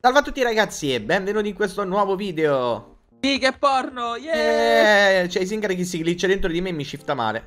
Salve a tutti ragazzi e benvenuti in questo nuovo video. Sì, che porno, yeah! C'è Isingari che si glitcha dentro di me e mi shifta male.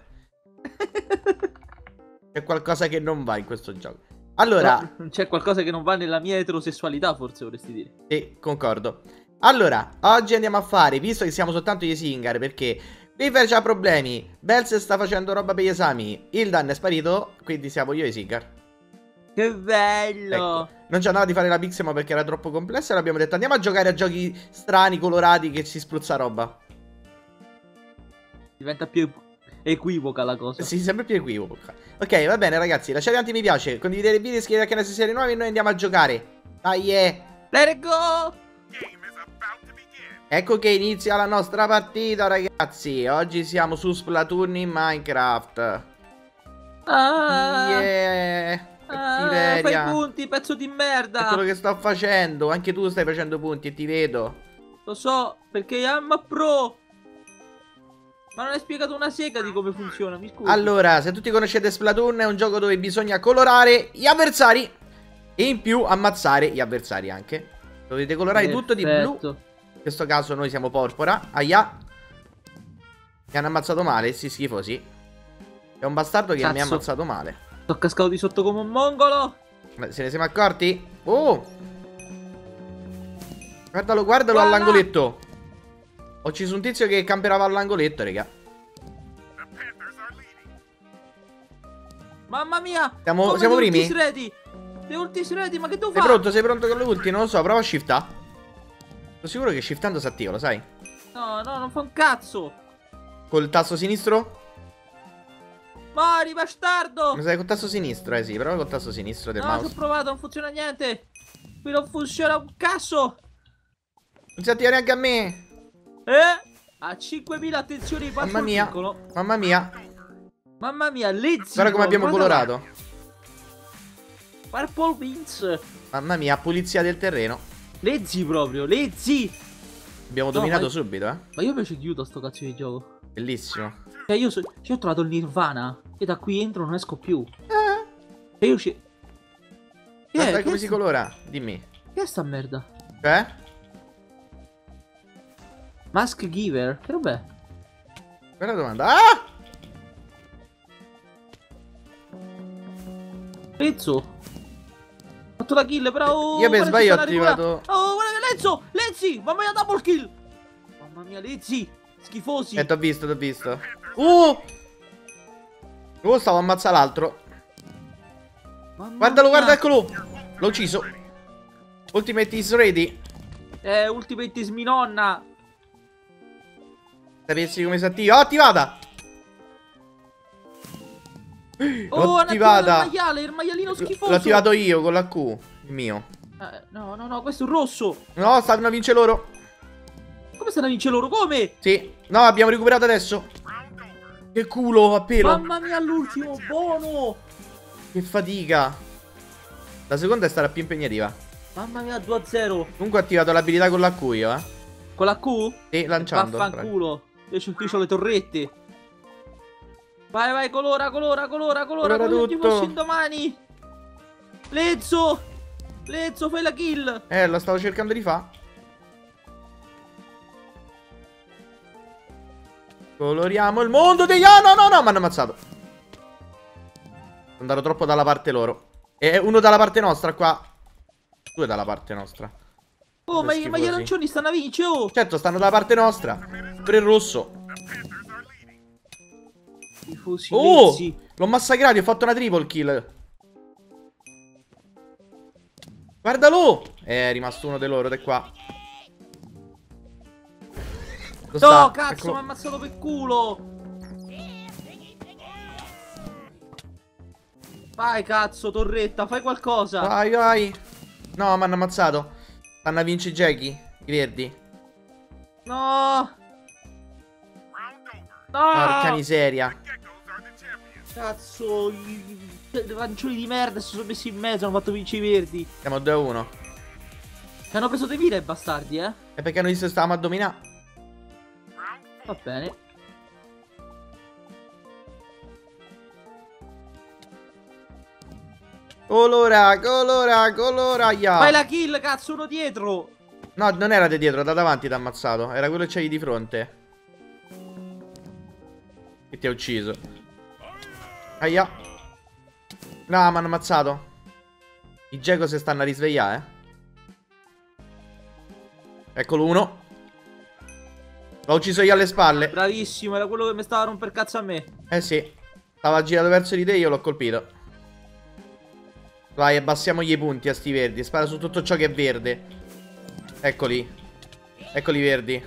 C'è qualcosa che non va in questo gioco. Allora, No, c'è qualcosa che non va nella mia eterosessualità, forse vorresti dire. sì, concordo. Allora, oggi andiamo a fare, visto che siamo soltanto gli Isingari, perché Viver c'ha problemi, Belz sta facendo roba per gli esami, Ildan è sparito, quindi siamo io e Isingar. Che bello! Ecco, non ci andava di fare la Pixema perché era troppo complessa e abbiamo detto andiamo a giocare a giochi strani, colorati, che si spruzza roba. Diventa più equivoca la cosa. Sì, sempre più equivoca. Ok, va bene ragazzi, lasciate tanti mi piace, condividete il video, iscrivetevi al canale se siete nuovi e noi andiamo a giocare. Dai, Let it go! Ecco che inizia la nostra partita ragazzi. Oggi siamo su Splatoon in Minecraft. Yeah. Fai Cattiveria. punti, pezzo di merda! È quello che sto facendo. Anche tu stai facendo punti e ti vedo. Lo so, perché I'm pro! Ma non hai spiegato una sega di come funziona, mi scusi. Allora, se tutti conoscete Splatoon, è un gioco dove bisogna colorare gli avversari e in più ammazzare gli avversari anche. Dovete colorare tutto di blu. In questo caso noi siamo porpora. Aia. Mi hanno ammazzato male, sì, schifosi. È un bastardo che mi ha ammazzato male. Sto cascato di sotto come un mongolo. Se ne siamo accorti? Oh! Guardalo, guardalo Guarda! all'angoletto. Ho ucciso un tizio che camperava all'angoletto, raga. Mamma mia! Siamo primi? Le ultis ready, ma che tu Sei fai? pronto? Sei pronto con le ulti? Non lo so, prova a shiftare. Sono sicuro che shiftando si attiva, lo sai? No, no, non fa un cazzo. Col tasto sinistro? Mori, bastardo! Mi sa col tasto sinistro, sì, prova col tasto sinistro del No, ci ho mouse. provato, non funziona niente. Qui non funziona un cazzo. Non si attiva neanche a me. A 5000 attenzioni, Mamma mia. piccolo. Mamma mia. Mamma mia, Lezzi. Guarda come abbiamo colorato. Purple Beans. Mamma mia, pulizia del terreno. Lezzi proprio, Lezzi. Abbiamo dominato subito, Ma io invece chiudo sto cazzo di gioco. Bellissimo. Cioè io ho trovato il Nirvana. E da qui entro non esco più. E io ci... Guarda come si colora, dimmi. Che è sta merda? Cioè? Mask Giver? Che rob'è? Bella domanda. Ah! Lezzo. Ho fatto la kill, però... Io per sbaglio ho attivato... Oh, guarda che Lezzo! Lezzi! Mamma mia, double kill! Mamma mia, Lezzi! Schifosi! T'ho visto, t'ho visto. Stavo ammazzando l'altro. Guardalo, guarda, eccolo. L'ho ucciso. Ultimate is ready. Ultimate is mi nonna. Sapessi come si attiva? Oh, attivata. L'ho attivata. Il maialino schifoso. L'ho attivato io con la Q. Il mio. No, no, no, questo è un rosso. No, stanno a vincere loro. Come stanno a vincere loro? Come? Sì. No, abbiamo recuperato adesso. Che culo a pelo. Mamma mia, l'ultimo buono. Che fatica. La seconda è stata più impegnativa. Mamma mia, 2-0. Comunque ho attivato l'abilità con la Q io, eh. Con la Q? Sì, lanciando. Vaffanculo. Io c'ho le torrette. Vai, vai, colora Colora come se ci tutto. fossi domani. Lezzo, fai la kill. Lo stavo cercando di fare. Coloriamo il mondo degli... Oh, no, no, no, mi hanno ammazzato. Sono andato troppo dalla parte loro. E uno dalla parte nostra qua. Due dalla parte nostra. Oh, ma gli arancioni stanno a vincere, oh. Certo, stanno dalla parte nostra. Pure il rosso. Tifosi, Oh, Lezzi. l'ho massacrato, ho fatto una triple kill. Guardalo. È rimasto uno di loro, da qua. No, cazzo, mi ha ammazzato per culo. Vai, cazzo, torretta, fai qualcosa. Vai, vai. No, mi hanno ammazzato. Stanno a vincere i Jackie, i verdi. No. Porca miseria. Cazzo, i arancioni di merda si sono messi in mezzo, hanno fatto vincere i verdi. Siamo 2-1. Che hanno preso dei vira i bastardi, eh. E perché noi stavamo a dominare. Va bene. Colora, colora, colora, ya. Fai la kill, cazzo, uno dietro. No, non era di dietro, da davanti ti ha ammazzato. Era quello che c'avevi di fronte. Che ti ha ucciso. Aia. No, mi hanno ammazzato. I Geco si stanno a risvegliare, Eccolo uno. L'ho ucciso io alle spalle. Bravissimo, era quello che mi stava a romper cazzo a me. Eh sì. Stava girato verso di te e io l'ho colpito. Vai, abbassiamogli i punti a sti verdi. Spara su tutto ciò che è verde. Eccoli. Eccoli verdi.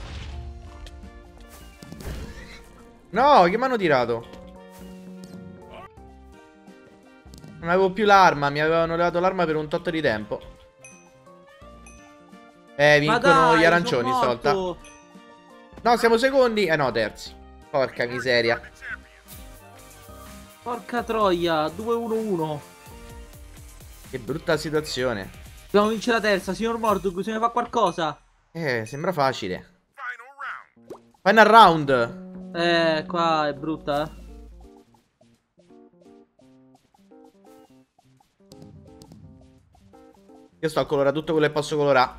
No, che mi hanno tirato? Non avevo più l'arma. Mi avevano levato l'arma per un tot di tempo. Vincono dai, gli arancioni stavolta. No, siamo secondi. No, terzi. Porca miseria. Porca troia, 2-1-1. Che brutta situazione. Dobbiamo vincere la terza, signor Morduk, bisogna fare qualcosa. Sembra facile. Final round. Qua è brutta, Io sto a colorare tutto quello che posso colorare.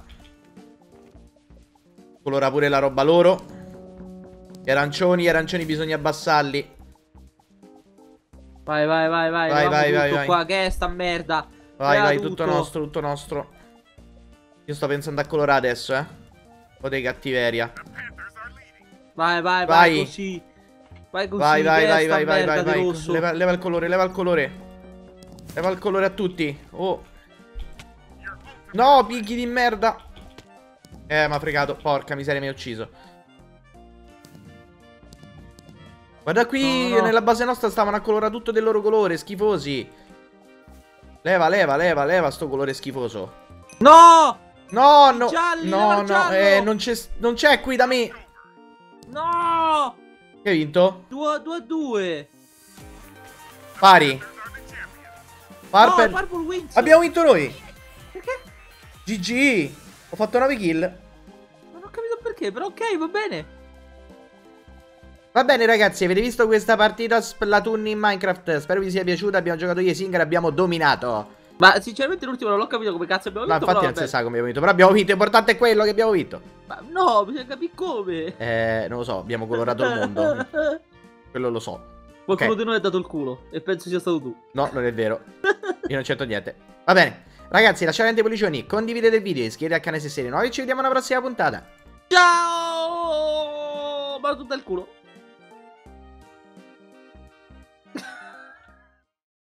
Colora pure la roba loro. Gli arancioni bisogna abbassarli. Vai. Vai. Qua, che è sta merda. Vai, tutto nostro. Io sto pensando a colorare adesso, O dei cattiveria. Vai così. Vai così. Vai. Rosso. Leva il colore. Leva il colore a tutti. Oh. No, picchi di merda. Mi ha fregato. Porca miseria, mi ha ucciso. Guarda qui, no. nella base nostra stavano a colorare tutto del loro colore, schifosi. Leva sto colore schifoso. No! No. Gialli, No, giallo. non c'è qui da me. No! Che hai vinto? 2-2. Pari. Purple wins. Abbiamo vinto noi. Perché? GG. Ho fatto 9 kill. Non ho capito perché, però ok, va bene. Va bene ragazzi, avete visto questa partita Splatoon in Minecraft? Spero vi sia piaciuta, abbiamo giocato io e Singer, abbiamo dominato. Ma sinceramente l'ultimo non l'ho capito come cazzo abbiamo vinto. Ma infatti non si sa come abbiamo vinto, però abbiamo vinto, l'importante è quello che abbiamo vinto. Ma no, bisogna capire come. Non lo so, abbiamo colorato il mondo. Quello lo so. Qualcuno di noi ha dato il culo e penso sia stato tu. No, non è vero. Io non c'entro niente. Va bene, ragazzi, lasciate dei pollicioni, condividete il video, iscrivetevi al canale se siete nuovi e ci vediamo alla prossima puntata. Ciao! Ma tutto il culo.